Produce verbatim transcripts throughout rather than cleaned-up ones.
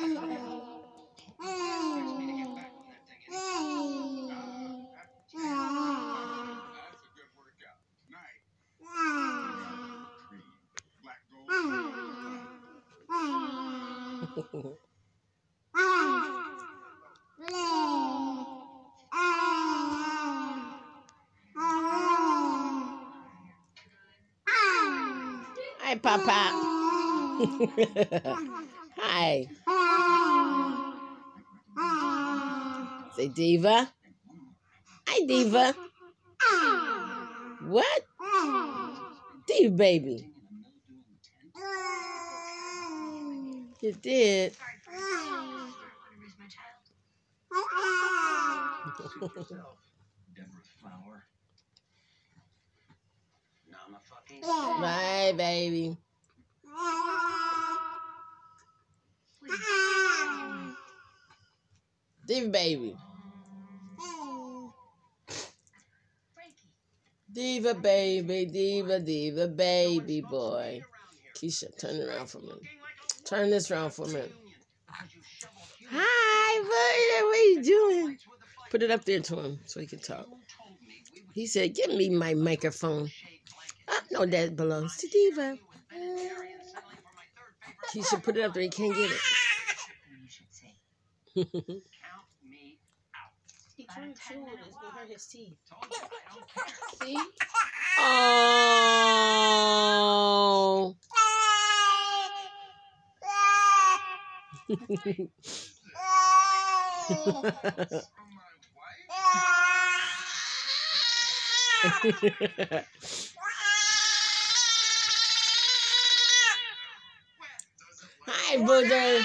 Hi, Papa. Hi. Say Diva. Hi, Diva. What? Diva, baby. You did. Bye, baby. Diva, baby. Diva, baby. Diva, diva, baby boy. Keisha, turn it around for me. Turn this around for me. Hi, what, what are you doing? Put it up there to him so he can talk. He said, give me my microphone. I know that belongs to Diva. Keisha, put it up there. He can't get it. He can't chew it. It's going to hurt his teeth. See? Oh. Hi, Booger.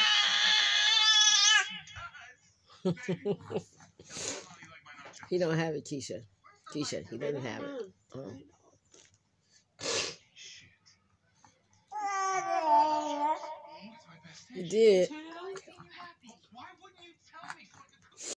He don't have it, Keisha. Keisha, he doesn't have it. Oh. You did.